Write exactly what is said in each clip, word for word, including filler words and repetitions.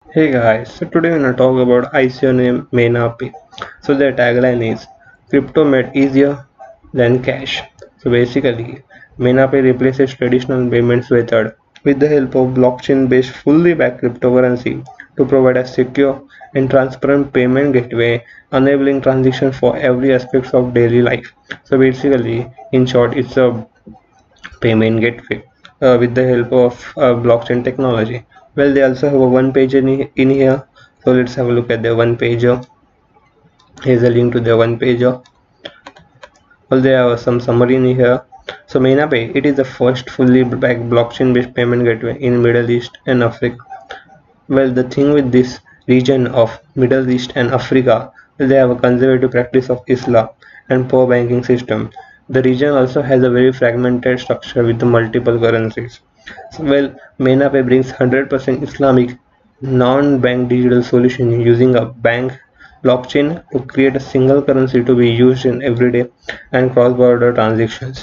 Hey guys, so today we're gonna talk about I C O name MainaPay. So their tagline is crypto made easier than cash. So basically, MainaPay replaces traditional payments method with the help of blockchain-based fully backed cryptocurrency to provide a secure and transparent payment gateway, enabling transaction for every aspect of daily life. So basically, in short, it's a payment gateway uh, with the help of uh, blockchain technology. Well, they also have a one page in, in here. So let's have a look at the one pager. Here's a link to the one pager. Well, there are some summary in here. So MainaPay, it is the first fully backed blockchain-based payment gateway in Middle East and Africa. Well, the thing with this region of Middle East and Africa, they have a conservative practice of Islam and poor banking system. The region also has a very fragmented structure with the multiple currencies. So, well, MainaPay brings one hundred percent Islamic non-bank digital solution using a bank blockchain to create a single currency to be used in everyday and cross-border transactions.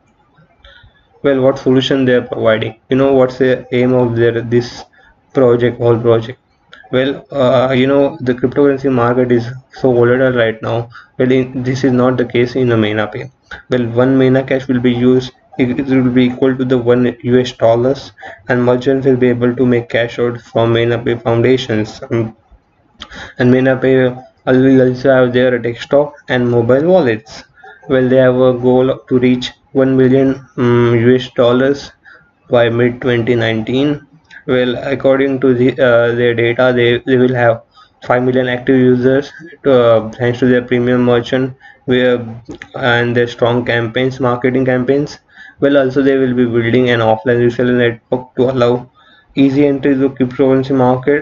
Well, what solution they are providing? You know what's the aim of their this project, whole project? Well, uh, you know the cryptocurrency market is so volatile right now. Well, in, this is not the case in a MainaPay. Well, one Maina cash will be used. It, it will be equal to the one U S dollars, and merchants will be able to make cash out from MainaPay foundations. Um, and MainaPay will also have their desktop and mobile wallets. Well, they have a goal to reach one billion um, U S dollars by mid twenty nineteen. Well, according to the, uh, their data, they, they will have five million active users to, uh, thanks to their premium merchant where, and their strong campaigns, marketing campaigns. Well, also they will be building an offline reseller network to allow easy entry to cryptocurrency market.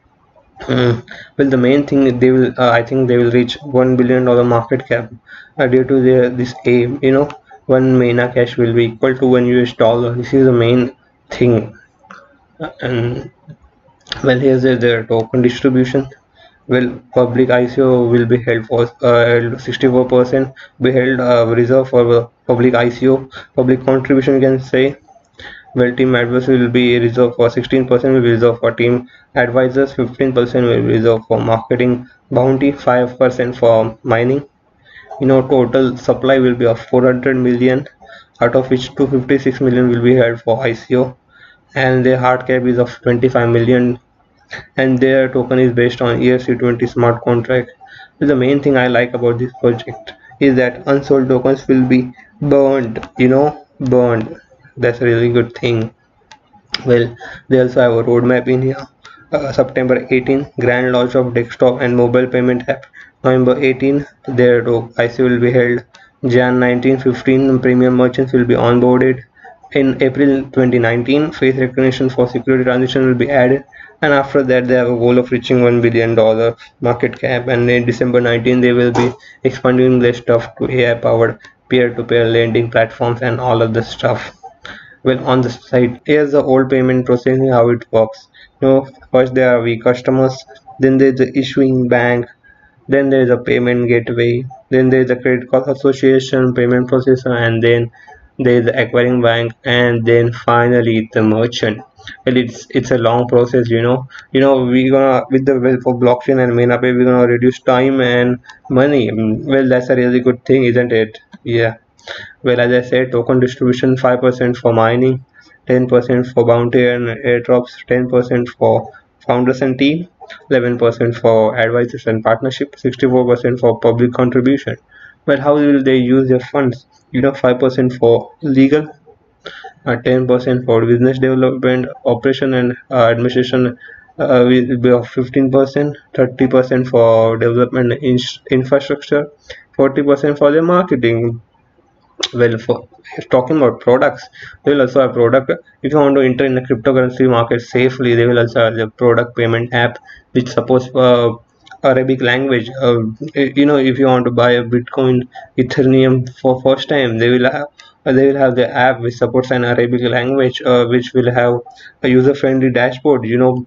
Hmm. Well, the main thing they will, uh, I think they will reach one billion dollar market cap uh, due to their this aim. You know, one Maina cash will be equal to one U S dollar. This is the main thing. Uh, and well, here's the, their token distribution. Well, public I C O will be held for uh, sixty-four percent be held uh, reserved for uh, public I C O. Public contribution, you can say. Well, team advisors will be reserved for sixteen percent will be reserved for team advisors, fifteen percent will be reserved for marketing bounty, five percent for mining. You know, total supply will be of four hundred million, out of which two hundred fifty-six million will be held for I C O, and their hard cap is of twenty-five million, and their token is based on E R C twenty smart contract. So the main thing I like about this project is that unsold tokens will be burned, you know, burned. That's a really good thing. Well, they also have a roadmap in here. Uh, September eighteenth, grand launch of desktop and mobile payment app. November eighteenth, their I C will be held. Jan nineteen fifteen, premium merchants will be onboarded. In April twenty nineteen, face recognition for security transaction will be added. And after that, they have a goal of reaching one billion dollar market cap. And in December nineteenth, they will be expanding their stuff to A I-powered peer-to-peer lending platforms and all of the stuff. Well, on the site, here's the old payment processing, how it works. You know, first there are we customers, then there's the issuing bank, then there's a payment gateway, then there's the credit card association, payment processor, and then there's the acquiring bank, and then finally the merchant. Well, it's it's a long process, you know. You know, we're gonna with the help of blockchain and MainaPay, we're gonna reduce time and money. Mm, Well, that's a really good thing, isn't it? Yeah. Well, as I said, token distribution five percent for mining, ten percent for bounty and airdrops, ten percent for founders and team, eleven percent for advisors and partnership, sixty-four percent for public contribution. Well, how will they use their funds? You know, five percent for legal, uh, ten percent for business development, operation and uh, administration uh, will be of fifteen percent, thirty percent for development in infrastructure, forty percent for the marketing. Well, for talking about products, they will also have product. If you want to enter in the cryptocurrency market safely, they will also have the product payment app which supports uh, Arabic language. Uh, you know, if you want to buy a Bitcoin, Ethereum for first time, they will have uh, they will have the app which supports an Arabic language, uh, which will have a user-friendly dashboard. You know,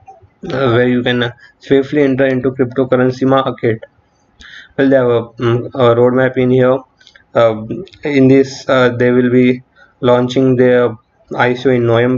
uh, where you can uh, safely enter into cryptocurrency market. Well, they have a, mm, a roadmap in here. Uh, in this, uh, they will be launching their I C O in November,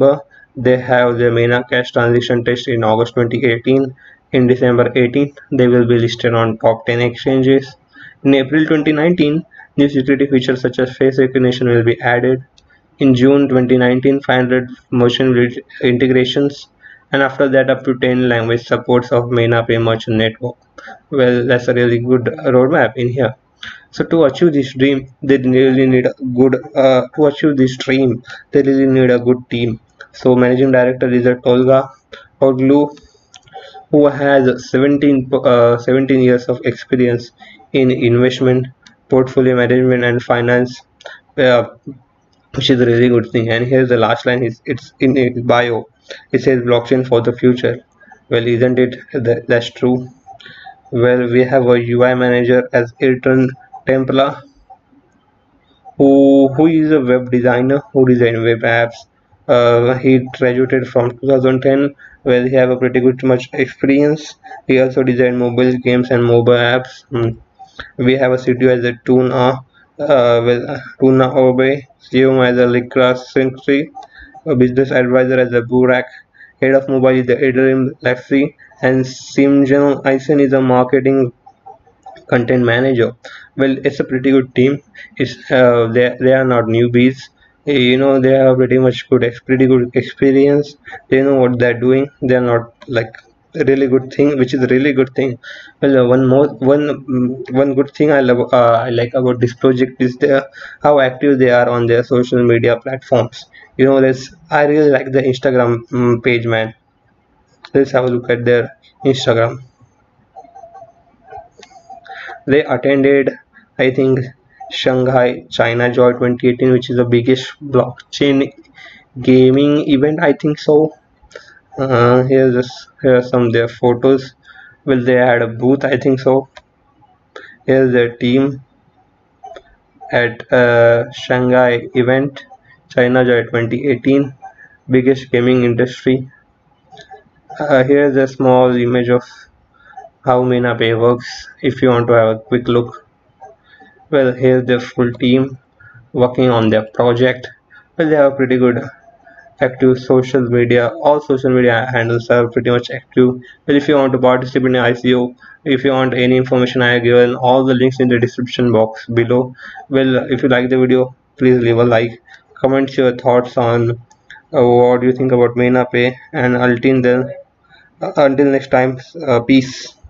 They have their MENA cash transaction test in August twenty eighteen. In December eighteenth, they will be listed on top ten exchanges. In April twenty nineteen, new security features such as face recognition will be added. In June twenty nineteen, five hundred merchant integrations, and after that up to ten language supports of MENA Pay merchant network. Well, that's a really good roadmap in here. So to achieve this dream, they really need a good uh, to achieve this dream, they really need a good team. So managing director is a Tolga Oglu, who has seventeen, uh, seventeen years of experience in investment, portfolio management, and finance, uh, which is a really good thing. And here's the last line: is it's in its bio. It says blockchain for the future. Well, isn't it? That, that's true. Well, we have a U I manager as Ayrton Templa, who who is a web designer who design web apps. Uh, he graduated from two thousand ten, where he have a pretty good much experience. He also designed mobile games and mobile apps. Hmm. We have a C T O as a Tuna, uh, with Tuna Obe, C E O as a Likra Sintri, a business advisor as a Burak, head of mobile is the Adrian Lefsi, and Simjan Isen is a marketing content manager. Well, it's a pretty good team. It's uh, they they are not newbies. Eh, you know, they have pretty much good ex- pretty good experience. They know what they're doing. They're not like a really good thing, which is a really good thing. Well, uh, one more one mm, one good thing I love uh, I like about this project is their how active they are on their social media platforms. You know, this I really like the Instagram mm, page, man. Let's have a look at their Instagram. They attended, I think, Shanghai China Joy twenty eighteen, which is the biggest blockchain gaming event. I think so. Uh, here's just, here are some of their photos. Well, they had a booth. I think so. Here's their team at uh, Shanghai event, China Joy twenty eighteen, biggest gaming industry. Uh, here's a small image of how MENA Pay works. If you want to have a quick look. Well, here's the full team working on their project. Well, they have pretty good active social media. All social media handles are pretty much active. Well, if you want to participate in I C O, if you want any information, I have given all the links in the description box below. Well, if you like the video, please leave a like, comment your thoughts on uh, what do you think about MENA Pay, and until then, uh, until next time, uh, peace.